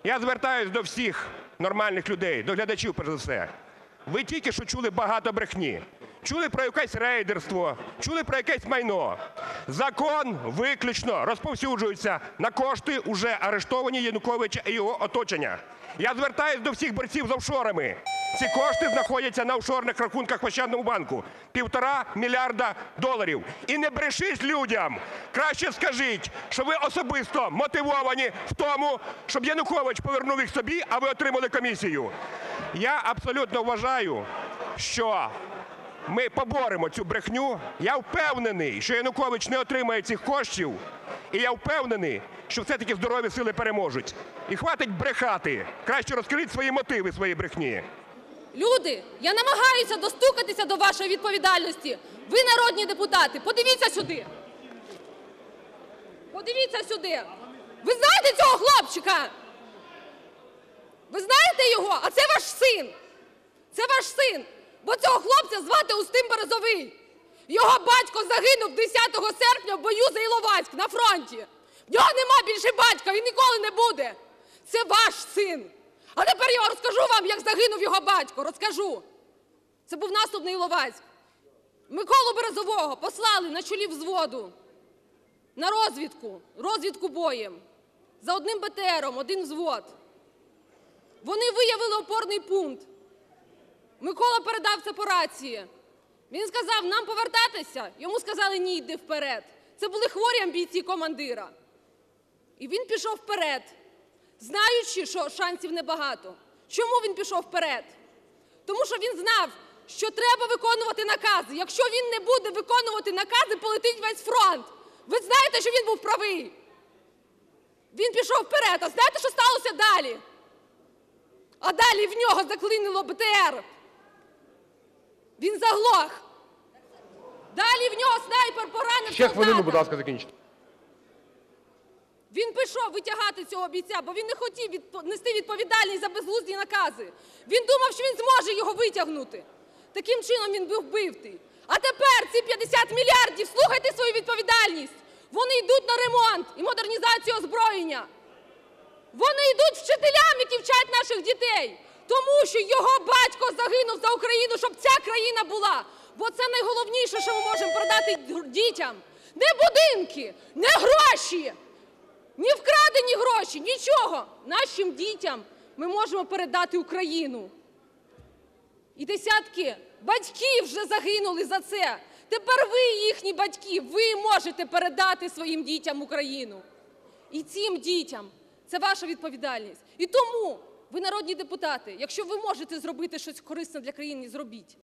Я звертаюсь до всіх нормальних людей, до глядачів перш за все. Ви тільки що чули багато брехні. Чули про якесь рейдерство, чули про якесь майно. Закон виключно розповсюджується на кошти, уже арештовані Януковича і його оточення. Я звертаюсь до всіх борців з офшорами. Ці кошти знаходяться на офшорних рахунках в Ощадному банку. $1,5 мільярда. І не брешіть людям. Краще скажіть, що ви особисто мотивовані в тому, щоб Янукович повернув їх собі, а ви отримали комісію. Я абсолютно вважаю, що ми поборемо цю брехню. Я впевнений, що Янукович не отримає цих коштів. І я впевнений, що все-таки здорові сили переможуть. І хватить брехати. Краще розкажіть свої мотиви своєї брехні. Люди, я намагаюся достукатися до вашої відповідальності. Ви народні депутати, подивіться сюди. Подивіться сюди. Ви знаєте цього хлопчика? Ви знаєте його? А це ваш син. Це ваш син. Бо цього хлопця звати Устим Березовий. Його батько загинув 10 серпня в бою за Іловайськ на фронті. В нього нема більше батька, він ніколи не буде. Це ваш син. А тепер я розкажу вам, як загинув його батько. Розкажу. Це був наступ на Іловайськ. Миколу Березового послали на чолі взводу на розвідку боєм. За одним БТРом, один взвод. Вони виявили опорний пункт. Микола передав це по рації. Він сказав, нам повертатися? Йому сказали, ні, йди вперед. Це були хворі амбіції командира. І він пішов вперед, знаючи, що шансів небагато. Чому він пішов вперед? Тому що він знав, що треба виконувати накази. Якщо він не буде виконувати накази, полетить весь фронт. Ви знаєте, що він був правий. Він пішов вперед. А знаєте, що сталося далі? А далі в нього заклинило БТР. Він заглох. Далі в нього снайпер поранив солдата. Ще хвилину, будь ласка, закінчіть. Він пішов витягати цього бійця, бо він не хотів нести відповідальність за безглузді накази. Він думав, що він зможе його витягнути. Таким чином він був вбитий. А тепер ці 50 мільярдів, слухайте свою відповідальність, вони йдуть на ремонт і модернізацію озброєння. Вони йдуть вчителям, які вчать наших дітей. Тому що його батько загинув за Україну, щоб ця країна була. Бо це найголовніше, що ми можемо передати дітям. Не будинки, не гроші, ні вкрадені гроші, нічого. Нашим дітям ми можемо передати Україну. І десятки батьків вже загинули за це. Тепер ви, їхні батьки, ви можете передати своїм дітям Україну. І цим дітям це ваша відповідальність. І тому ви, народні депутати, якщо ви можете зробити щось корисне для країни, зробіть.